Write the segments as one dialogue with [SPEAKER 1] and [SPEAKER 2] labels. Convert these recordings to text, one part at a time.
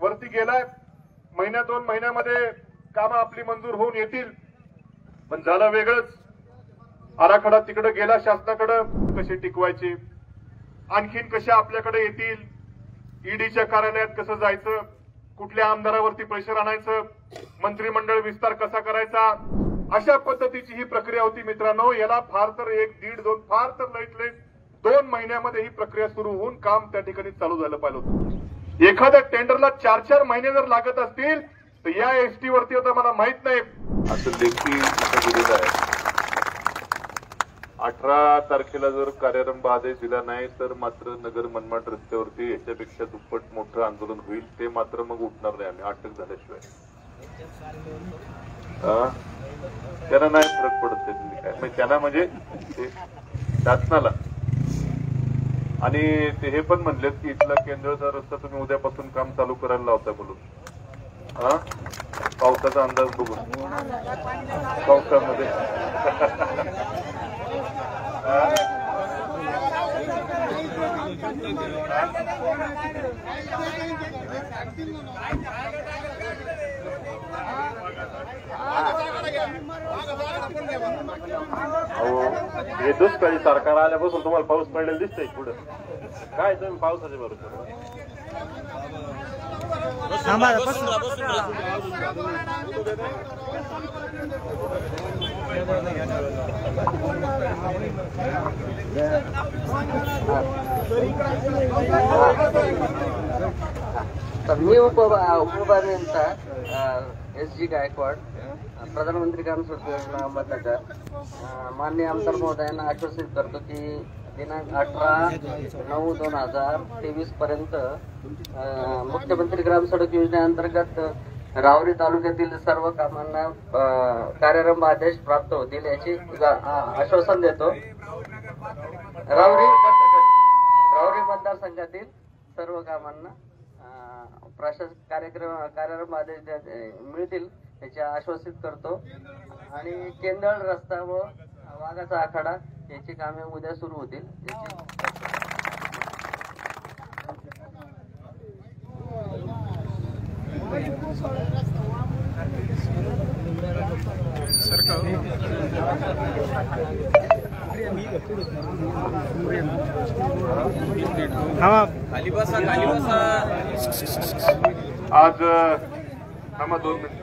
[SPEAKER 1] वरती गेलाय। महिन्या 2 महिन्यामध्ये कामं आपली मंजूर होऊन येतील, पण झालं वेगळंच। आराखडा तिकडे गेला शासनाकडे, कसे टिकवायचे, आणखीन कशा आपल्याकडे येतील, ईडीच्या कार्यालयात कसं जायचं, कुठल्या आमदारावरती प्रेशर आणायचं, मंत्रिमंडळ विस्तार कसा करायचा, अशा पद्धतीची ही प्रक्रिया होती मित्रांनो। याला फार तर 1, 1.5, 2 फार तर लईत 2 महिन्यामध्ये ही प्रक्रिया सुरू होऊन काम त्या ठिकाणी चालू झालं पाहिजे होतं। एखाद्या टेंडरला 4-4 महिने जर लागत असतील तर या एसटी वरती आता मला माहित नाही
[SPEAKER 2] असं लेखी दिलेलं आहे। 18 तारखेला जर कार्यारंभ आदेश दिला नाही तर मात्र नगर मनमाड रस्त्यावरती याच्यापेक्षा दुप्पट मोठं आंदोलन होईल। ते मात्र मग उठणार नाही आम्ही अटक झाल्याशिवाय। त्यांना नाही फरक पडत काय, त्यांना म्हणजे शासनाला। आणि ते हे पण म्हणलेत की इथला केंद्राचा रस्ता तुम्ही उद्यापासून काम चालू करायला लावता बोलून। पावसाचा अंदाज बघून पावसामध्ये
[SPEAKER 3] हे दुष्काळी सरकार आल्यापासून तुम्हाला पाऊस पडलेला दिसतोय पुढे काय तुम्ही पावसाच्या बरोबर
[SPEAKER 4] तर मी उपअभियंता SG गायकवाड, प्रधानमंत्री ग्राम सडक योजना अहमदनगर। माननीय आमदार महोदयांना आश्वासित करतो की दिनांक 18/9/2023 पर्यंत मुख्यमंत्री ग्राम सडक योजनेअंतर्गत राहुरी तालुक्यातील सर्व कामांना कार्यारंभ आदेश प्राप्त होतील याची आश्वासन देतो। राहुरी मतदारसंघातील सर्व कामांना कार्यारंभ आदेश मिळतील याची आश्वासित करतो। आणि केंदळ रस्ता व वाघाचा आखाडा याची कामे उद्या सुरू होतील
[SPEAKER 1] आज 2 मिनिट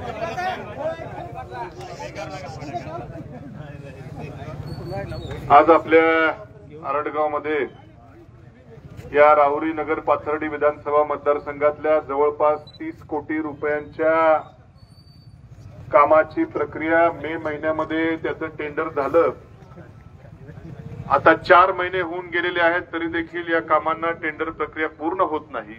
[SPEAKER 1] आज आपल्या आरडगाव मध्ये या राहुरी नगर पाथर्डी विधानसभा मतदारसंघातल्या जवळपास 30 कोटी रुपयांच्या कामाची प्रक्रिया मे महिन्यामध्ये त्याचं टेंडर झालं। आता 4 महिने होऊन गेलेले आहेत तरी देखील या कामांना टेंडर प्रक्रिया पूर्ण होत नाही।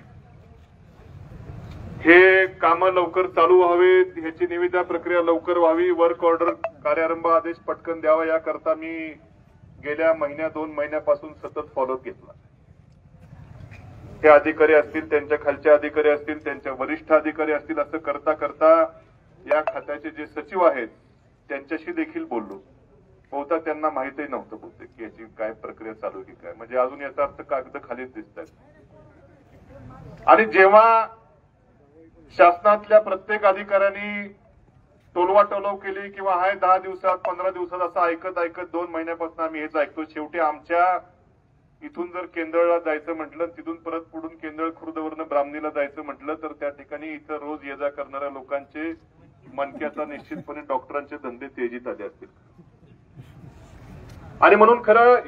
[SPEAKER 1] हे कामं लवकर चालू व्हावेत, ह्याची निविदा प्रक्रिया लवकर व्हावी, वर्क ऑर्डर कार्यारंभ आदेश पटकन द्यावा याकरता मी गेल्या 1-2 महिन्यापासून सतत फॉलोअप घेतला। ते अधिकारी असतील, त्यांच्या खालचे अधिकारी असतील, त्यांच्या वरिष्ठ अधिकारी असतील, असं करता करता या खात्याचे जे सचिव आहेत त्यांच्याशी देखील बोललो। बहुधा त्यांना माहितही नव्हतं बहुतेक की याची काय प्रक्रिया चालू आहे काय, म्हणजे अजून याचा अर्थ कागद खालीच दिसतात। आणि जेव्हा शासनातल्या प्रत्येक अधिकाऱ्यांनी टोलवाटोलव केली किंवा हाय 10 दिवसात 15 दिवसात असं ऐकत 2 महिन्यापासून आम्ही हेच ऐकतो। शेवटी आमच्या इथून जर केंद्रला जायचं म्हटलं, तिथून परत पुढून केंद्र खुर्दवरनं ब्राह्मणीला जायचं म्हटलं तर त्या ठिकाणी इथं रोज ये जा करणाऱ्या लोकांचे मनक्याचा निश्चितपणे डॉक्टरांचे धंदे तेजीत आले असतील। आणि म्हणून खरं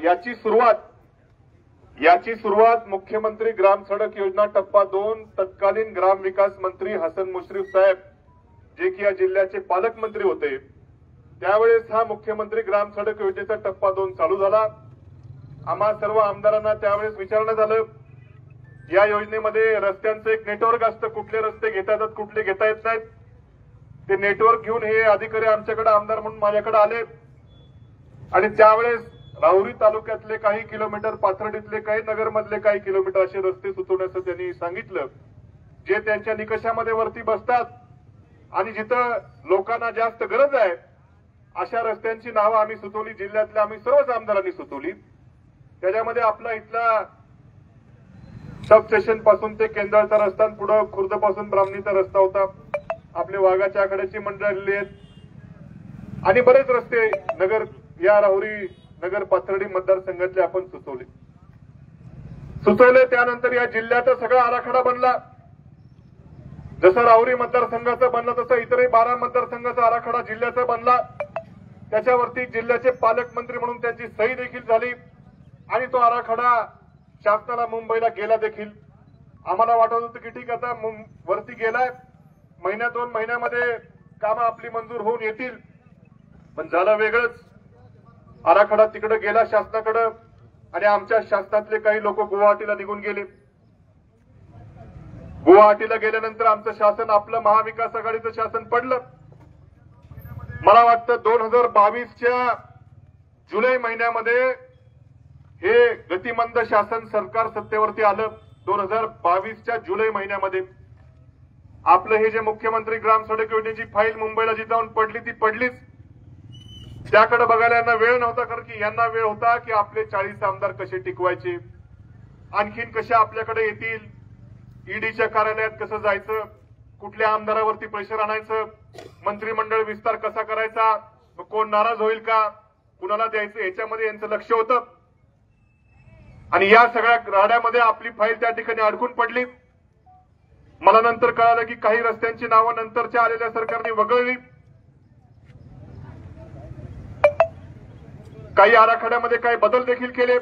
[SPEAKER 1] याची सुरुवात मुख्यमंत्री ग्राम सडक योजना टप्पा 2 तत्कालीन ग्राम विकास मंत्री हसन मुश्रीफ साहेब जे की या जिल्ह्याचे पालकमंत्री होते त्यावेळेस हा मुख्यमंत्री ग्राम सडक योजनेचा टप्पा 2 चालू झाला। आम्हा सर्व आमदारांना त्यावेळेस विचारण्यात आलं, या योजनेमध्ये रस्त्यांचं एक नेटवर्क असतं, कुठले रस्ते घेता येतात कुठले घेता येत नाहीत। ते नेटवर्क घेऊन हे अधिकारी आमच्याकडे आमदार म्हणून माझ्याकडे आले आणि त्यावेळेस राहुरी तालुक्यातले काही किलोमीटर, पाथर्डीतले काही, नगरमधले काही किलोमीटर असे रस्ते सुचवण्याचं त्यांनी सांगितलं जे त्यांच्या निकषामध्ये वरती बसतात आणि जिथं लोकांना जास्त गरज आहे अशा रस्त्यांची नावं आम्ही सुचवली। जिल्ह्यातल्या आम्ही सर्वच आमदारांनी सुचवली। त्याच्यामध्ये आपला इथला सब स्टेशन पासून ते केंद्राचा रस्ता, पुढं खुर्द पासून ब्राह्मणीचा रस्ता होता. आपले वाघाच्या आखाड्याची मंडळ आलेली आहेत आणि बरेच रस्ते नगर या राहुरी नगर पाथर्डी मतदारसंघातले आपण सुचवले. त्यानंतर या जिल्ह्याचा सगळा आराखडा बनला. जसं राहुरी मतदारसंघाचा बनला तसं इतरही 12 मतदारसंघाचा आराखडा जिल्ह्याचा बनला. त्याच्यावरती जिल्ह्याचे पालकमंत्री म्हणून त्यांची सही देखील झाली आणि तो आराखडा शासनाला मुंबईला गेला देखील. आम्हाला वाटत होतं की ठीक आता वरती गेलाय, महिन्या 2 महिन्यामध्ये कामं आपली मंजूर होऊन येतील, पण झालं वेगळंच. आराखडा तिकडे गेला शासनाकडे आणि आमच्या शासनातले काही लोक गुवाहाटीला निघून गेले. गुवाहाटीला गेल्यानंतर आमचं शासन, आपलं महाविकास आघाडीचं शासन पडलं. मला वाटतं 2022च्या जुलै महिन्यामध्ये हे गतिमंद शासन सरकार सत्तेवरती आलं. 2022च्या जुलै महिन्यामध्ये आपलं हे जे मुख्यमंत्री ग्राम सडक योजनेची फाईल मुंबईला जी जाऊन पडली ती पडलीच. त्याकडे बघायला यांना वेळ नव्हता, कारण की यांना वेळ होता की आपले 40 आमदार कसे टिकवायचे, आणखीन कसे आपल्याकडे येतील, ईडीच्या कार्यालयात कसं जायचं, कुठल्या आमदारावरती प्रेशर आणायचं, मंत्रिमंडळ विस्तार कसा करायचा, कोण नाराज होईल का, कुणाला द्यायचं, याच्यामध्ये यांचं लक्ष होतं. आणि या सगळ्या राड्यामध्ये आपली फाईल त्या ठिकाणी अडकून पडली. मला नंतर कळालं की काही रस्त्यांची नावं नंतरच्या आलेल्या सरकारने वगळली, काही आराखड्यामध्ये काही बदल देखील केले.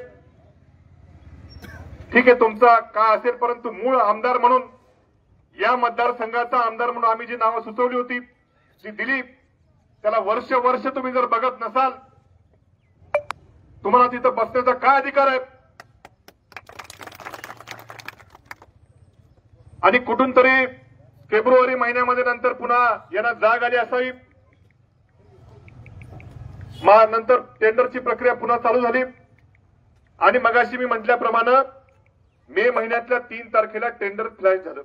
[SPEAKER 1] ठीक आहे, तुमचा काय असेल, परंतु मूळ आमदार म्हणून, या मतदारसंघाचा आमदार म्हणून आम्ही जी नावं सुचवली होती, जी दिली, त्याला वर्ष तुम्ही जर बघत नसाल, तुम्हाला तिथं बसण्याचा काय अधिकार आहे? आणि कुठून तरी फेब्रुवारी महिन्यामध्ये नंतर पुन्हा यांना जाग आली असावी. नंतर टेंडरची प्रक्रिया पुन्हा चालू झाली आणि मगाशी मी म्हटल्याप्रमाणे मे महिन्यातल्या 3 तारखेला टेंडर फ्लॅश झालं.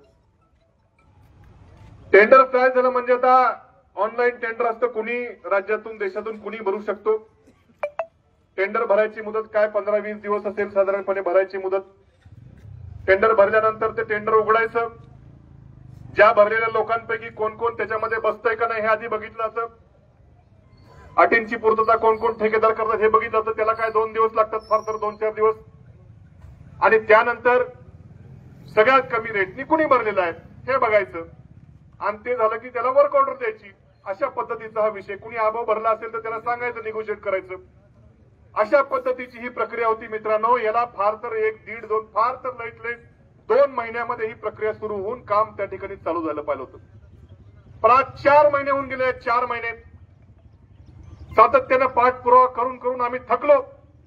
[SPEAKER 1] टेंडर फ्लॅश झालं म्हणजे आता ऑनलाईन टेंडर असतं, कुणी राज्यातून देशातून कुणी भरू शकतो. टेंडर भरायची मुदत काय 15-20 दिवस असेल साधारणपणे भरायची मुदत. टेंडर भरल्यानंतर ते टेंडर उघडायचं. ज्या भरलेल्या लोकांपैकी कोण कोण त्याच्यामध्ये बसतंय का नाही हे आधी बघितलं असं. अटींची पूर्तता कोण कोण ठेकेदार करतात हे बघितलं असतं. त्याला काय 2 दिवस लागतात, फार तर 2-4 दिवस. आणि त्यानंतर सगळ्यात कमी रेटनी कुणी भरलेला आहे हे बघायचं आणि ते झालं की त्याला वर्क ऑर्डर द्यायची. अशा पद्धतीचा हा विषय. कुणी अभाव भरला असेल तर त्याला सांगायचं, निगोशिएट करायचं. अशा पद्धतीची ही प्रक्रिया होती मित्रांनो. याला फार तर 1-1.5-2 फार तर लेट 2 महिन्यामध्ये ही प्रक्रिया सुरू होऊन काम त्या ठिकाणी चालू झालं पाहिलं होतं. पण आज 4 महिने होऊन गेले. 4 महिने सातत्यानं पाठपुरावा करून करून आम्ही थकलो.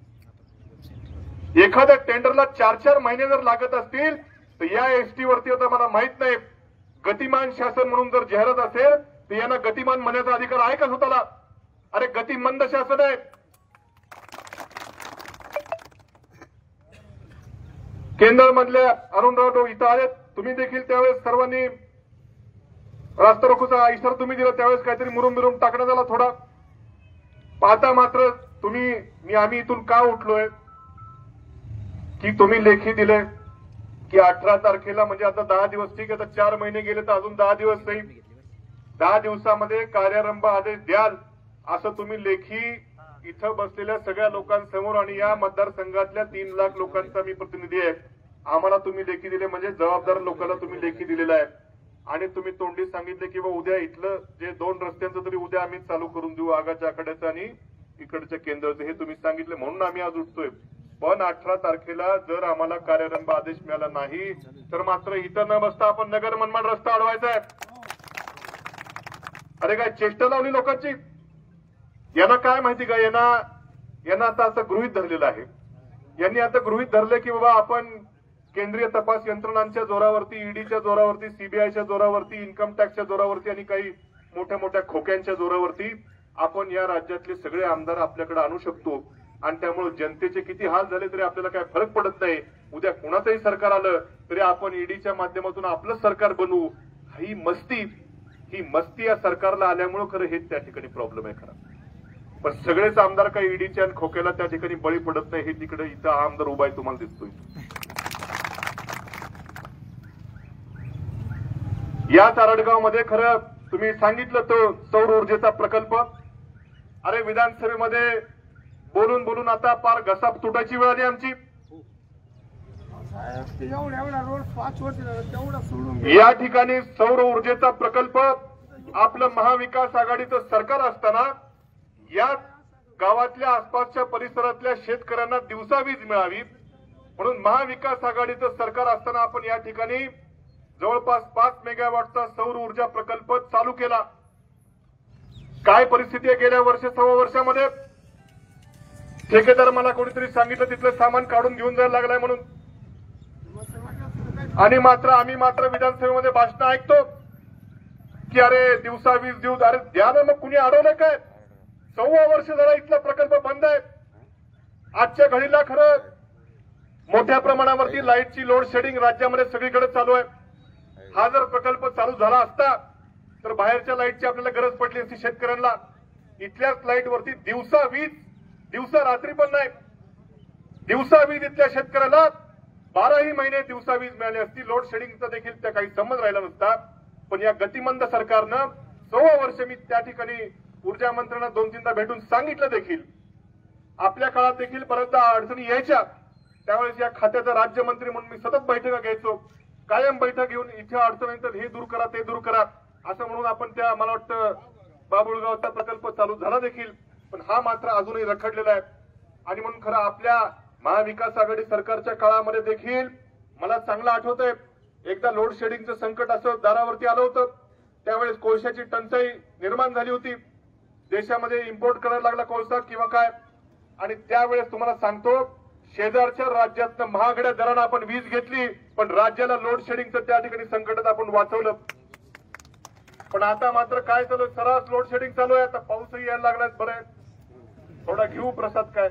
[SPEAKER 1] एखाद्या टेंडरला 4-4 महिने जर लागत असतील तर या एसटी वरती आता मला माहित नाही, गतिमान शासन म्हणून जर जाहिरात असेल तर यांना गतिमान म्हणण्याचा अधिकार आहे का स्वतःला? अरे गतिमंद शासन आहे. केंद्रामधले अरुणराव इथं आले, तुम्ही देखील त्यावेळेस सर्वांनी रास्ता रोकोचा इशारा तुम्ही दिला, त्यावेळेस काहीतरी मुरुम टाकण्यात आला थोडा. पाहता मात्र आम्ही इथून का उठलोय की तुम्ही लेखी दिले की 18 तारखेला, म्हणजे आता 10 दिवस, ठीक आहे, आता 4 महिने गेले तर अजून 10 दिवस नाही, 10 दिवसामध्ये कार्यारंभ आदेश द्याल असं तुम्ही लेखी इथं बसलेल्या सगळ्या लोकांसमोर आणि या मतदारसंघातल्या 3 लाख लोकांचा मी प्रतिनिधी आहे, आम्हाला तुम्ही लेखी दिले, म्हणजे जबाबदार लोकांना तुम्ही लेखी दिलेला आहे. आणि तुम्ही तोंडी सांगितले की उद्या इथलं जे 2 रस्त्यांचं तरी उद्या आम्ही चालू करून देऊ, आगाच्या आखाड्याचं आणि इकडच्या केंद्राचं, हे तुम्ही सांगितले म्हणून आम्ही आज उठतोय. पण 18 तारखेला जर आम्हाला कार्यारंभ आदेश मिळाला नाही तर मात्र इथं न बसता आपण नगर मनमाड रस्ता अडवायचा आहे. अरे काय चेष्टा लावली लोकांची. यांना काय माहिती का, यांना आता असं गृहीत धरलेलं आहे. यांनी आता गृहीत धरलं की बाबा आपण केंद्रीय तपास यंत्रणांच्या जोरावरती, ईडीच्या जोरावरती, सीबीआयच्या जोरावरती, इन्कम टॅक्सच्या जोरावरती आणि काही मोठ्या मोठ्या खोक्यांच्या जोरावरती आपण या राज्यातले सगळे आमदार आपल्याकडे आणू शकतो. आणि त्यामुळे जनतेचे किती हाल झाले तरी आपल्याला काय फरक पडत नाही. उद्या कोणाचंही सरकार आलं तरी आपण ईडीच्या माध्यमातून आपलं सरकार बनवू. ही मस्ती या सरकारला आल्यामुळे खरं हेच त्या ठिकाणी प्रॉब्लेम आहे खरा. पण सगळेच आमदार काही ईडीच्या आणि खोक्याला त्या ठिकाणी बळी पडत नाही. हे तिकडे इथं आमदार उभा आहे तुम्हाला दिसतोय. या तारडगावमध्ये खरं तुम्ही सांगितलं तो सौर ऊर्जेचा प्रकल्प, अरे विधानसभेमध्ये बोलून बोलून आता पार घसा तुटायची वेळ आली आमची. या ठिकाणी सौर ऊर्जेचा प्रकल्प आपलं महाविकास आघाडीचं सरकार असताना या गावातल्या आसपासच्या परिसरातल्या शेतकऱ्यांना दिवसा वीज मिळावी म्हणून महाविकास आघाडीचं सरकार असताना आपण या ठिकाणी जवळपास 5 मेगावॉटचा सौर ऊर्जा प्रकल्प चालू केला. काय परिस्थिती आहे गेल्या सव्वा वर्षामध्ये? ठेकेदार मला कोणीतरी सांगितलं तिथलं सामान काढून घेऊन जायला लागलाय म्हणून, आणि आम्ही मात्र विधानसभेमध्ये भाषण ऐकतो की अरे दिवसा वीज देऊ. अरे द्या ना मग, कुणी अडवलं काय? 6 वर्ष झाला इथला प्रकल्प बंद आहे. आजच्या घडीला खरं मोठ्या प्रमाणावरती लाईटची लोड शेडिंग राज्यामध्ये सगळीकडे चालू आहे. हा जर प्रकल्प चालू झाला असता तर बाहेरच्या लाईटची आपल्याला गरज पडली असती शेतकऱ्यांना. इथल्याच लाईटवरती दिवसा वीज, दिवसा रात्री पण नाही, दिवसा वीज इथल्या शेतकऱ्याला 12ही महिने दिवसा वीज मिळाली असती. लोड शेडिंगचा देखील त्या काही संबंध राहिला नसता. पण या गतिमंद सरकारनं 6 वर्ष, मी त्या ठिकाणी ऊर्जा मंत्र्यांना 2-3दा भेटून सांगितलं देखील, आपल्या काळात देखील बऱ्याचदा अडचणी यायच्या, त्यावेळेस या खात्याचा राज्यमंत्री म्हणून मी सतत बैठका घ्यायचो, कायम बैठक घेऊन इथे अडचण येईल तर हे दूर करा ते दूर करा असं म्हणून आपण त्या, मला वाटतं बाबुळगावचा प्रकल्प चालू झाला देखील, पण हा मात्र अजूनही रखडलेला आहे. आणि म्हणून खरं आपल्या महाविकास आघाडी सरकारच्या काळामध्ये देखील मला चांगलं आठवतंय, एकदा लोड शेडिंगचं संकट असं दारावरती आलं होतं. त्यावेळेस कोळशाची टंचाई निर्माण झाली होती, देशामध्ये इम्पोर्ट करायला लागला कोळसा किंवा काय, आणि त्यावेळेस तुम्हाला सांगतो शेजारच्या राज्यातनं महागड्या दरानं आपण वीज घेतली, पण राज्याला लोड शेडिंगचं त्या ठिकाणी संकटात आपण वाचवलं. पण आता मात्र काय चालू आहे? सर्रास लोड शेडिंग चालू आहे. आता पाऊसही यायला लागलाय, बरं आहे थोडा घेऊ प्रसाद काय.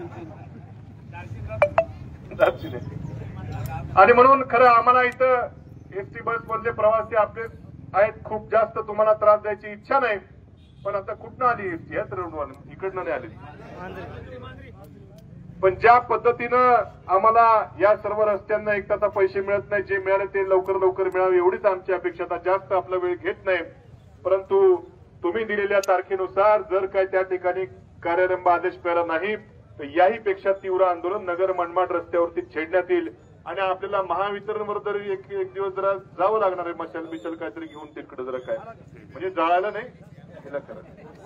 [SPEAKER 1] आणि म्हणून खरं आम्हाला इथं एसटी बस मधले प्रवासी आपले आहेत, खूप जास्त तुम्हाला त्रास द्यायची इच्छा नाही, पण आता कुठनं आली एसटी? याच रोडवर, इकडनं नाही आली. पण ज्या पद्धतीनं आम्हाला या सर्व रस्त्यांना एकदाचा पैसे मिळत नाही, जे मिळाले ते लवकर लवकर मिळावे एवढीच आमची अपेक्षा. आता जास्त आपला वेळ घेत नाही, परंतु तुम्ही दिलेल्या तारखेनुसार जर काय त्या ठिकाणी कार्यारंभ आदेश मिळाला नाही तर याही पेक्षा तीव्र आंदोलन नगर मनमाड रस्त्यावरती छेडण्यात येईल. आणि आपल्याला महावितरणवर जरी एक दिवस जरा जावं लागणार आहे, मशाल बिशाल काहीतरी घेऊन तिकडे जरा काय, म्हणजे जाळायला नाही तिला करा.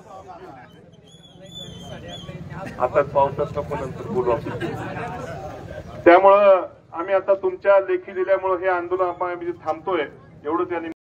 [SPEAKER 1] आता पावसात नको, नंतर बोलू आपण. त्यामुळं आम्ही आता तुमच्या लेखी दिल्यामुळे हे आंदोलन आपण थांबतोय एवढंच.